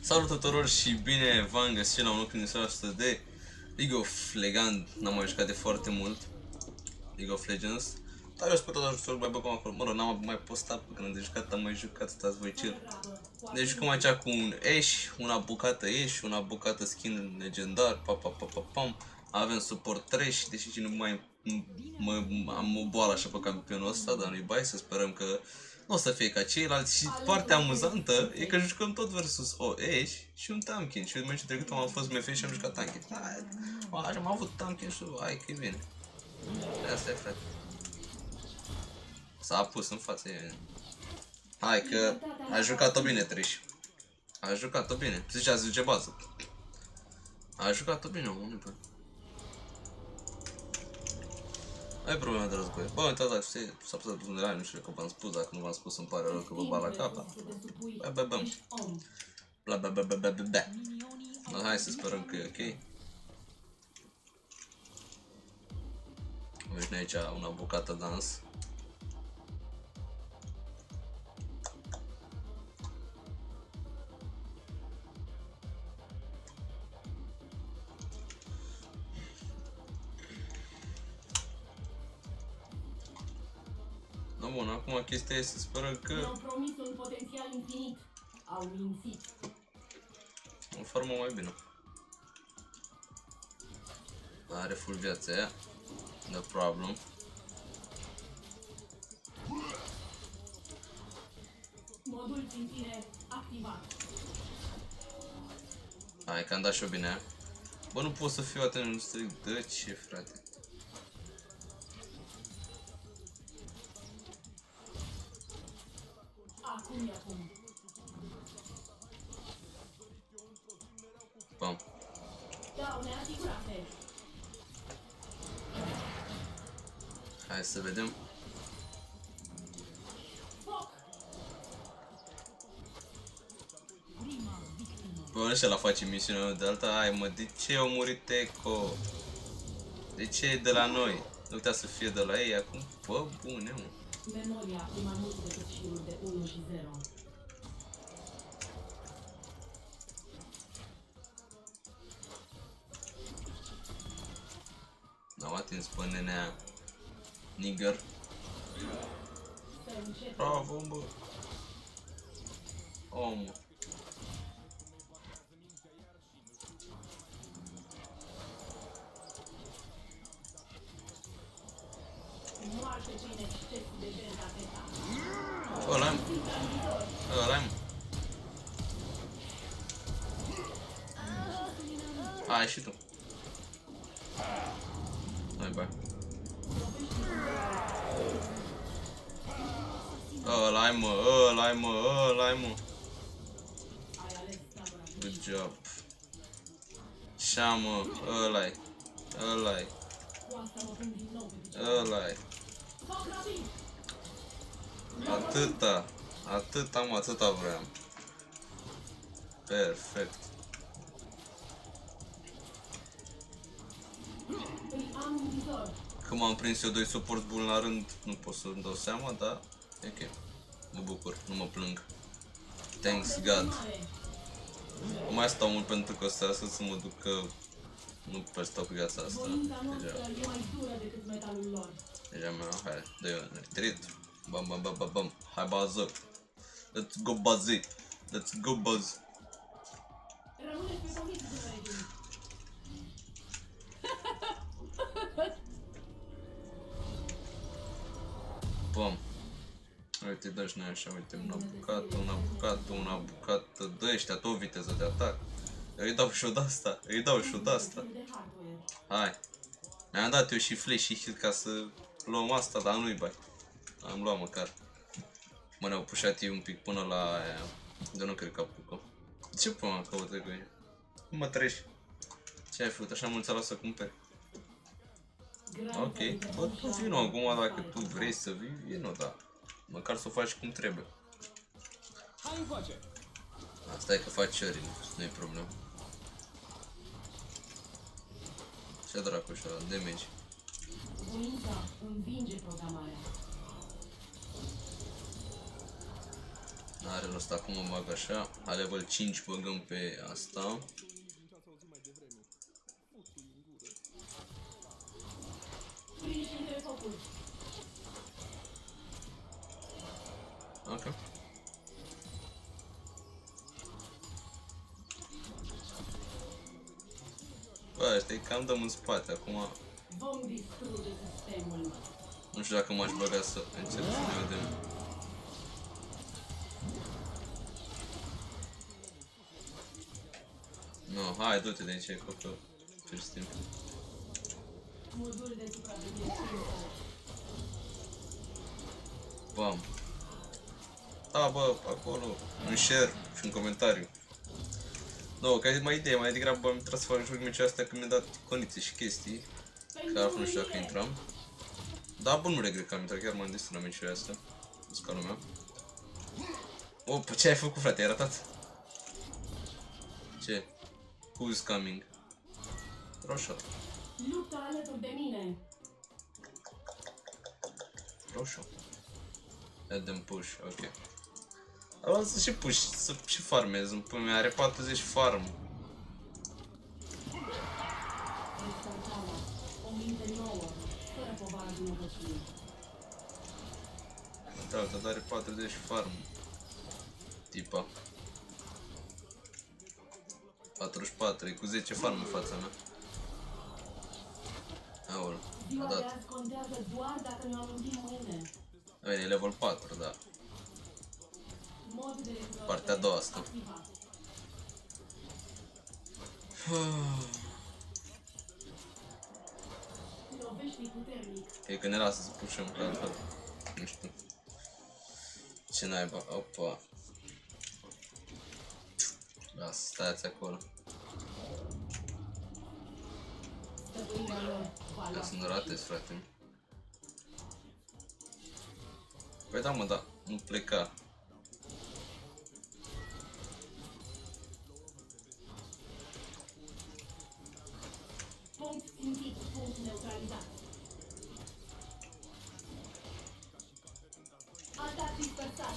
Salut tuturor și bine v-am găsit la un nou clip de League of Legends. N-am mai jucat de foarte mult League of Legends, dar eu sper că să mai băgăm acolo. Mă rog, n-am mai postat pe când am jucat, am mai jucat, stați voi chill. Deci jucăm aici cu un Ashe, una bucată Ashe, una bucată skin legendar, pam. Avem support 3 și deși cine mai am o boală așa pe campionul ăsta, dar nu-i bai, să sperăm că nu o să fie ca ceilalți. Și partea amuzantă e că jucăm tot versus o Ashe și un Tankyn. Și meciul trecut am fost MF și am jucat Tankyn. Am avut Tankyn și hai că e bine. Asta e, frate. S-a pus în față, e. Hai că a jucat-o bine, Trish. A jucat-o bine. Zice bază. A jucat-o bine, omul, bă. Ai probleme de război. Bă, uitați dacă s-a apăsat butonul de la, nu știu că v-am spus, dacă nu v-am spus îmi pare rău că vă bat la capa. Bla. Hai să sperăm că e ok. Vezi aici una bucată dans. No, bun, acum chestia este să sperăm că mi-au promis un potențial infinit. Au mințit. o formă mai bine. Are full viața aia. No problem. Modul țintire activat. Hai că am dat și-o bine. Bă, nu pot să fiu atent în strict. De ce, frate? Acum. Bam. Daune asigurate. Hai să vedem. Bă, ăștia la face misiunea de alta. Hai mă, de ce au murit Echo? De ce e de la noi? Nu putea să fie de la ei acum? Bă, bune, mă. Memoria e mai mult decât șirul de 1 și 0. N-au atins pe nenea Nigger. Bravo, bă. Omul. Ăla-i, ăla-i. Hai și tu. Hai, bai. Ăla-i, mă, ăla-i, mă. Good job. Șa, mă, ăla-i. Atâta vreau. Perfect. Că m-am prins eu doi suport buni la rând, nu pot să-mi dau seama, dar e ok. Mă bucur, nu mă plâng. Thanks God. Nu mai stau mult pentru că să mă duc că nu prea stau cu viața asta. Deja mea, hai, dă-i un retreat. Bam. Hai bază. Let's go bazzi. Bam. Uite, dă-și noi așa, uite, una bucată, dă ăștia tot viteză de atac. Îi dau și-o de-asta, Hai. Mi-am dat eu și flash și hit ca să luăm asta, dar nu-i bai. Am luat măcar. Mă, ne-au pușat ei un pic până la aia. De nu cred că apucă. Ce până mă căută cu ei? Cum mă treci? Ce ai făcut? Așa mulți să cumperi? Ok. Bă, tu vino acum dacă tu vrei să vii, vino, da. Măcar să o faci cum trebuie. Asta e că faci șările, nu-i problemă. Ce dracu așa, damage. Voința învinge programarea. N-are rost acum mă bag așa. La level 5 băgăm pe asta. Ok. Bă, ăștia cam dăm în spate acum. Vom distruge sistemul. Nu știu dacă m-aș băga să încep să ne vedem. No, hai, du-te de aici, copil. Ce timp. Modul de supraveghere. Bam. Da, bă, acolo, un share și un comentariu. No, că mai idee, mai degrabă am trebuit să fac joc meciul astea când mi-a dat condiții și chestii. Că altfel nu știu dacă intram. Da, bă, nu regret că am intrat, chiar m-am distrat la meciurile astea. În scanul meu. Opa, ce ai făcut, frate? Ai ratat? Ce? Who's coming? Roșu. Luptă alături de mine. Roșu. Let them push, ok. Am să și push, să și farmez, îmi pune, are 40 farm. Restartarea. O minte nouă. Fără povara vinovăției. Da, uite, are 40 farm. Tipa. 44, e cu 10 farm în fața mea. Aoleu, a dat. Ziua de azi contează doar dacă ne-o amintim mâine. Bine, e level 4, da. Mod de recunoaștere Partea a doua asta. activat. Lovește puternic. E că ne lasă să pușăm, că altfel. Nu știu. Ce naiba, opa. Lasă, stați acolo. Stăpânirea lor va lua. Ca să nu ratez, frate. Păi da, mă, da, nu pleca. Punct țintit, punct neutralizat. Atac dispersat.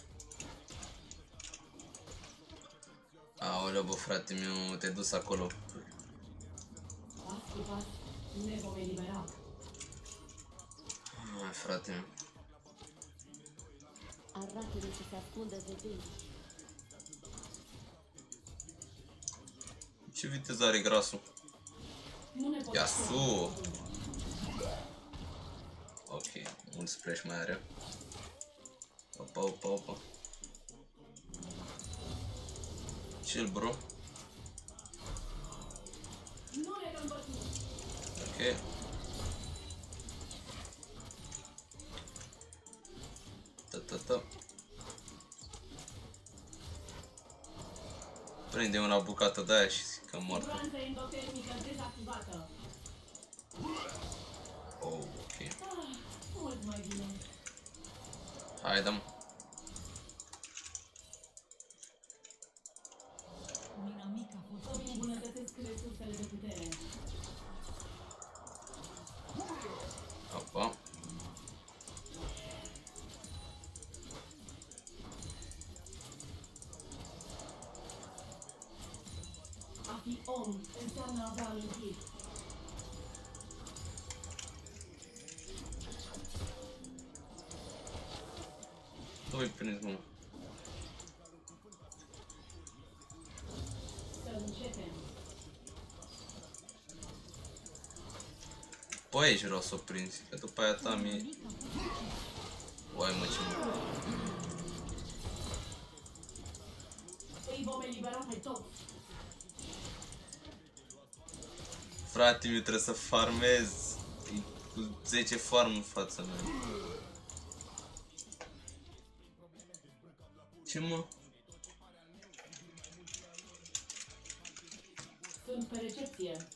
Aoleu, bă, frate meu, te-ai dus acolo. Pas cu pas ne vom elibera. Ai, frate meu. Arată-le ce se ascunde de tine. Ce viteză are grasul? Nu ne pot Yasuo. Ok, mult splash mai are. Opa, opa, opa. Chill, bro. Nu ne dăm bătut. Ok. Ta. Prinde una bucată de aia și că moartă. Siguranță endotermică dezactivată. Oh, ok. Mult mai bine. Hai, dăm. Mina mică a fost. Îmi îmbunătățesc resursele de putere. Opa. A fi om înseamnă a avea amintiri. Doi prins, mă. Să începem. Pe aici vreau să o prinzi, că după aia ta mi... Uai, mă, ce mă. Îi vom elibera pe toți. Frate, mi trebuie să farmez. E cu 10 farm în fața mea. Ce, mă? Sunt pe recepție.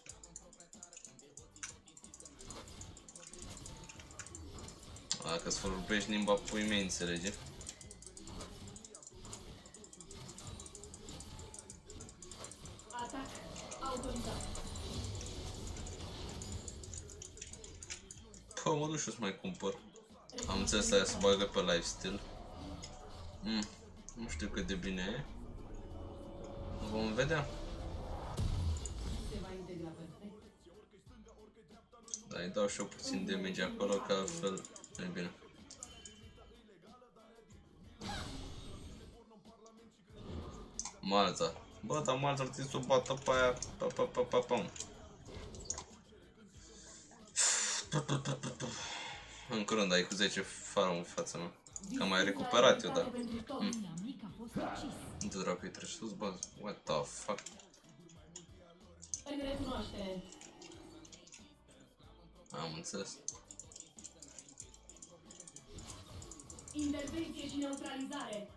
Dacă-ți vorbești limba pui mei, înțelege? Atac autorizat. Pă, mă duc și o să mai cumpăr. Am înțeles aia să bagă pe lifesteal. Nu știu cât de bine e. vedem. Se va integra perfect. Dar îi dau și eu puțin damage acolo, că altfel nu e bine. Malta. Bă, dar Malta ar trebui să o bată pe aia. Pam. În curând ai cu 10 farm în fața mea. Că am mai recuperat eu, da. Nu dracu, îi treci sus, bă. What the fuck? În recunoaștere. Am înțeles. Intervenție și neutralizare.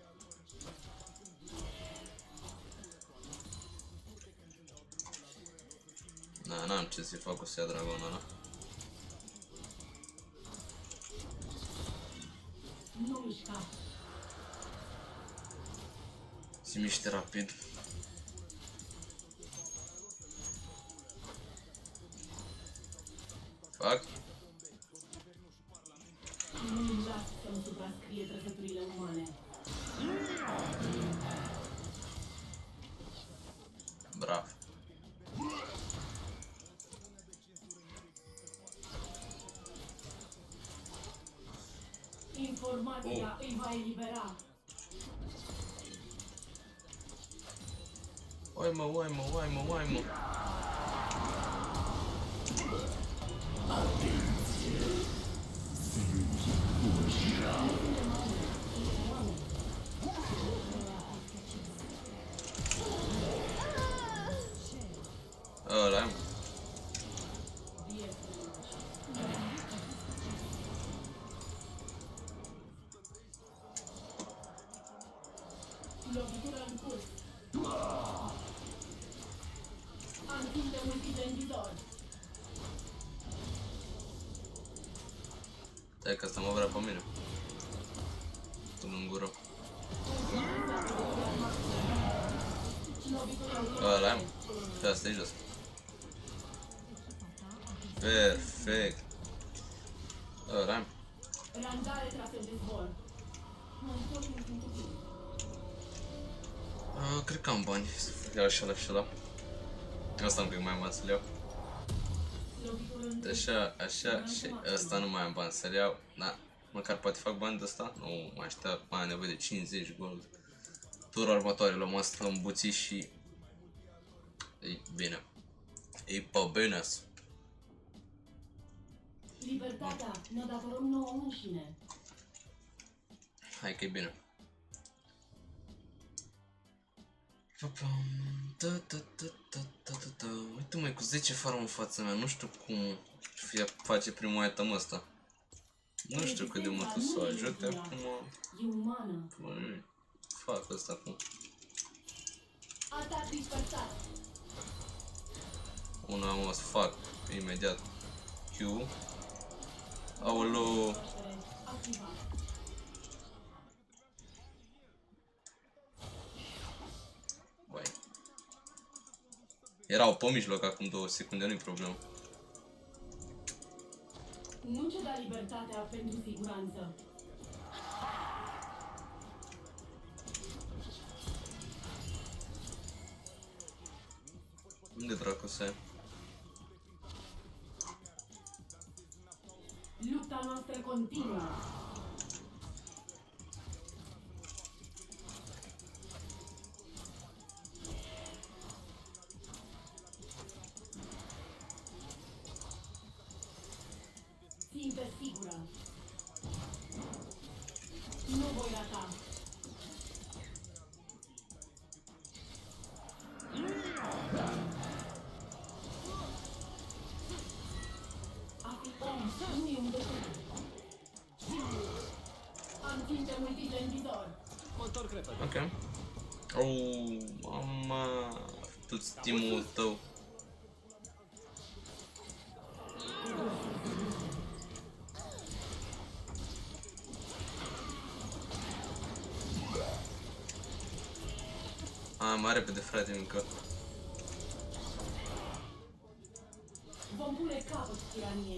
Na, n-am ce să-i fac cu să ia dragona ăla. Nu mișca. Se miște rapid. Fac? Nu-mi las să-mi suprascrie trăsăturile umane. Brav. Informația îi va elibera. Uai mă. Ăla-i. Lovitură în curs. Antinde multiplendidor. Stai că asta mă vrea pe mine. Până în gură. Ăla-i. Și asta e jos. Perfect. Ăla-i. Randare trase de zbor. Cred că am bani să iau și ăla. Asta un pic mai am să-l iau. Așa și ăsta nu mai am bani să-l iau. Da, măcar poate fac bani de ăsta. Nu mai aștept, mai am nevoie de 50 gold. Tura următoare luăm asta în buții și... E bine. E pe bine. Libertatea ne datorăm nouă înșine. Hai că e bine. Uite mai cu 10 farm în fața mea, nu știu cum face primul item ăsta. Nu știu cât de mult o să o ajute acum. E umană. Fac ăsta acum. Atac dispersat. Una am o să fac imediat Q. Aoleu. Activat. Băi. Erau pe mijloc acum 2 secunde, nu-i problemă. Nu ceda libertatea pentru siguranță. Unde dracu să e? Lupta noastră continuă. Țintă sigură. Nu voi rata. A fi om nu e un bătut. Am ținte multiple în vizor. Ok. Oh, mama. Tu-ți timul tău. Mai repede, frate, mică. Vom pune capăt tiraniei.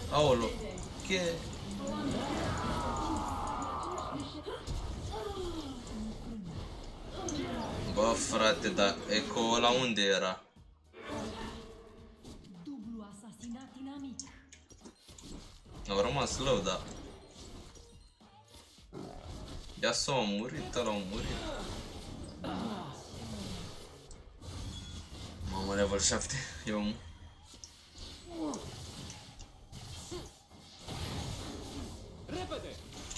Aolo. Ce? Bă, frate, dar Echo ăla unde era? Dublu asasinat inamic. Au rămas lău, da. Ia s-a murit, ăla a murit. Mamă, level 7. Eu... Repede!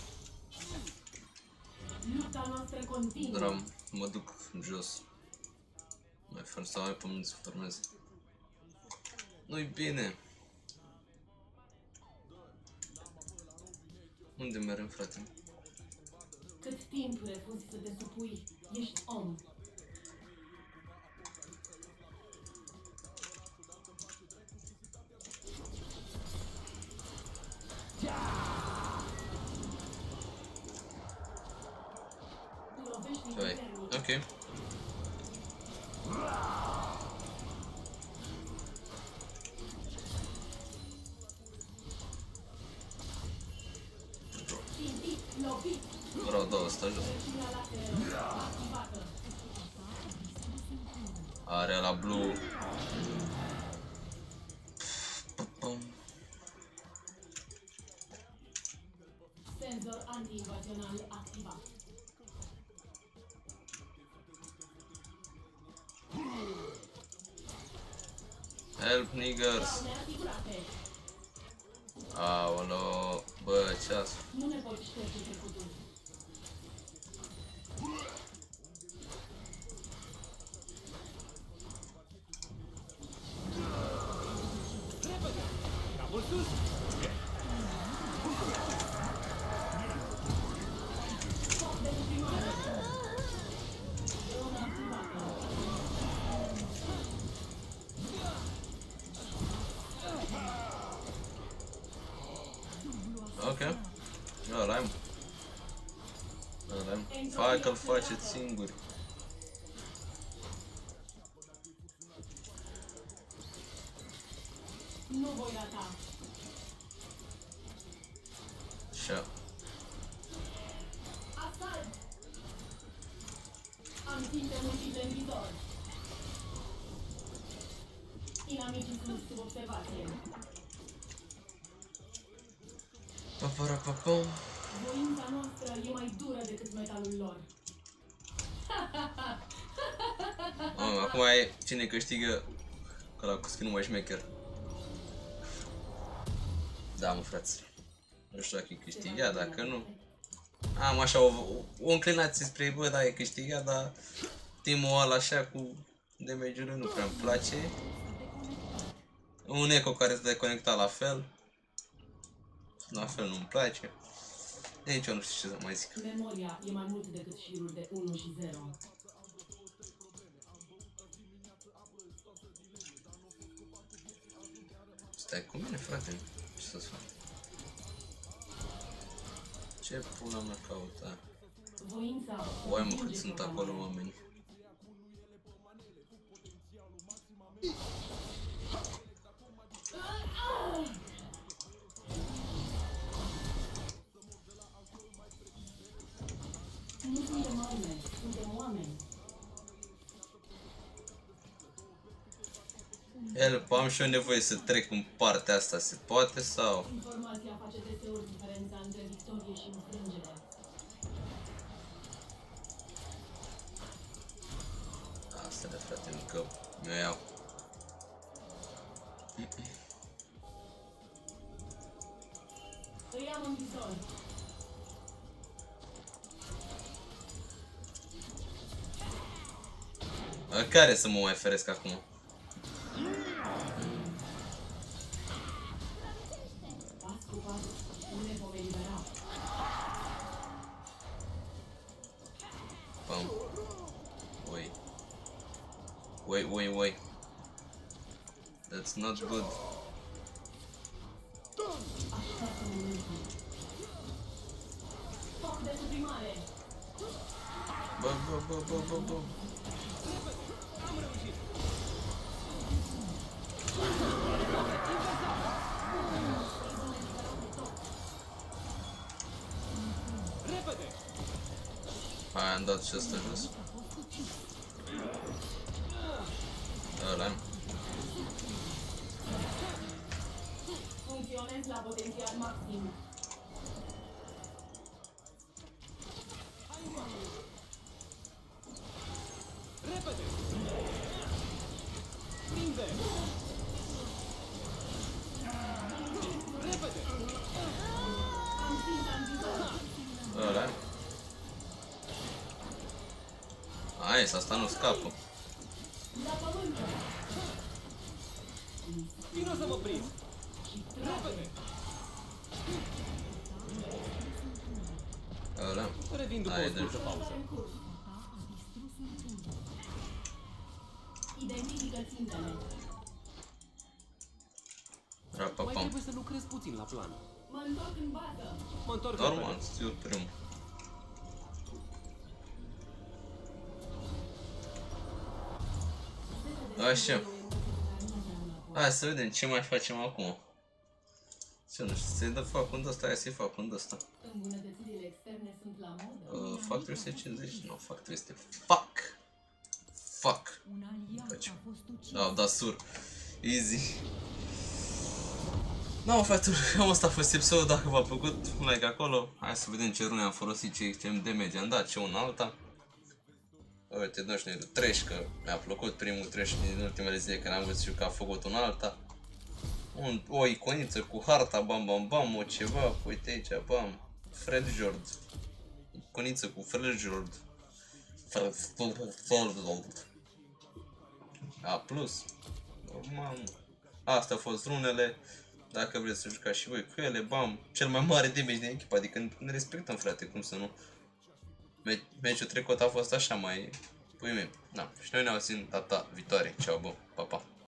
Lupta noastră continuă. Dram, mă duc jos. Mai fără sau mai pământ să formez. Nu-i bine. Unde mergem, frate? Cât timp refuzi să te supui, ești om. Lovești din Hai, puternic. ok. Țintit, lovit. Vreau două ăsta jos. Răcirea laseră activată. Are la blue. Senzor anti-invasional activat. Help niggers. Daune asigurate. Aolo, bă, ce-as? Nu ne poți șterge trecutul. Capul sus! Foc de suprimare. Drone activată. Ok. Ăla-i, mă. Ăla-i, mă. Fai că-l faceți singuri. Nu voi rata. Așa. Asalt! Am ținte multiple în vizor. Inamicii sunt sub observație. Paparapapam. Voința noastră e mai dură decât metalul lor. Acum e cine câștigă. Că la cu skin-ul mai șmecher. Da, mă, frați. Nu știu dacă e câștigat, dacă nu. Am așa o înclinație spre bă, da, e câștigat, dar teamul ăla așa cu damage-ul nu prea îmi place. Un eco care se deconecta la fel. La fel nu-mi place. Nici eu nu știu ce să mai zic. Memoria e mai mult decât șiruri de 1 și 0. Stai cu mine, frate. Ce să-ți fac? Ce pula mea caută? Voința Uai, mă, cât sunt acolo oameni. Nu suntem arme, suntem oameni. Help, am și eu nevoie să trec în partea asta, se poate sau? Informația face deseori diferența între victorie și înfrângere. Asta de frate, mică, mi-o iau. Îi am în vizor. Care să mă mai feresc acum? Pas cu pas, nu ne vom elibera. Pam. Oi. Wait. That's not good. Așteaptă momentul. Foc de suprimare. Bă. I-am dat și ăsta jos. Ăla. Funcționez la potențial maxim. Repede! Prinde! Repede! Am stins antivor. Ăla. Nice, asta nu scapă. La pământ. Vino să mă prind! Repede! Ăla. Revin după Hai, o scurtă deci. pauză. În curs. Identifică țintele. Mai Rapapam. trebuie să lucrez puțin la plan. Mă întorc în bază. Mă întorc Normal, repede. știu primul. Așa. Hai să vedem ce mai facem acum. Ce nu știu, să-i dă facând ăsta, hai să-i facând ăsta. Îmbunătățirile externe sunt la modă. Fac 350, nu, fac 300. Fuck! Fuck! Un aliat Faci. a fost ucis. Au dat sur. Easy. No, frate, cam asta a fost episodul. Dacă v-a plăcut, un like acolo. Hai să vedem ce rune am folosit, ce damage am dat, ce una alta. Uite, nu știu, trash, că mi-a plăcut primul trash din ultimele zile, că n-am văzut că a făcut un alta. O iconiță cu harta, bam bam bam, o ceva, uite aici, bam. Freljord. Iconiță cu Freljord. A plus. Mamă. Astea au fost runele. Dacă vreți să jucați și voi cu ele, bam. Cel mai mare damage din echipă, adică ne respectăm, frate, cum să nu. Meciul trecut a fost așa mai... Pui mei. Da. Și noi ne auzim data viitoare. Ceau, bă. Pa, pa.